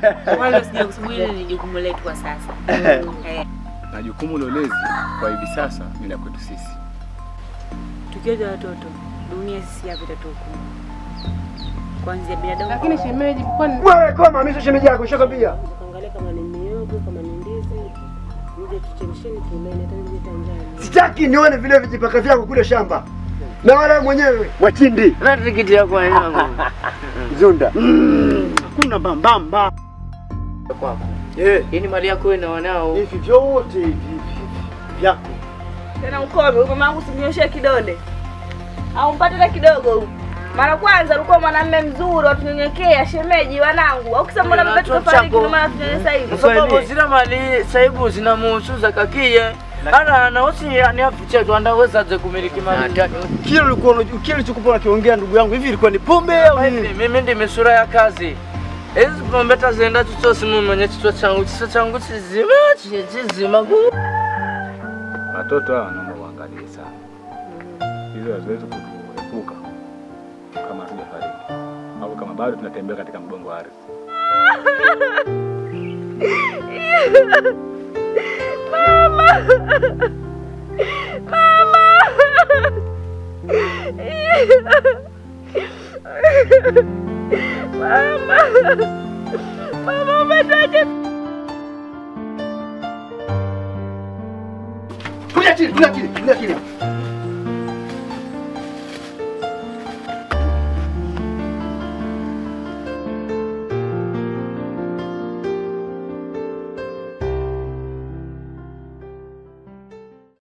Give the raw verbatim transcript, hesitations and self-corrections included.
Wala sija kusema hili ni jukumu letu kwa sasa. Eh. Na jukumu la ulezi kwa hivi sasa ni la kwetu sisi. Tukiwa watoto, dunia sisi hapa itatuhukumu. Kwanza binadamu. Lakini shemeji kwa nini? Wewe kama mimi shemeji yako nishakwambia. Angalia kama ni mihogo, kama ni ndizi. Nje tuchemsheni tuleni hata nje tanjani. Sitaki nione vile vijipaka vyako kule shamba. Na wala mwenyewe wachindi. Na tikiti yako yangu. Zunda. Kuna bambamba. Kwako. Eh, Hii mali yako wewe na wanao. hivi vyote hivi vyako. Tena ukome, huyo mamangu simnyoshe kidole. Au mpate na kidogo huko. Mara kwanza ulikuwa mwanamume mzuri, watunyenyekea shemeji wanangu. Au kisema mbona mbona tukafariki na maana tunyanyesa hivi. Kwa sababu zina mali saibu zina muhusuza kakie. Ana na usi ni afiche tu andaweza aje kumiliki mali. Kile ulikuwa kile ulichokuwa unakiongea ndugu yangu hivi ilikuwa ni pombe au nini? Mimi ndime sura ya kazi. Hizi pombe tazenda tuto simu mwenye kichwa changu, kichwa changu kizima, kizima gu. Watoto hawa naomba waangalie sana. Hizo haziwezi kutuepuka kama hatujafariki. Au kama bado tunatembea katika mgongo wa ardhi. Mama! Mama! Mama! Mama umetoka. Kuja chini, kuja chini, kuja chini.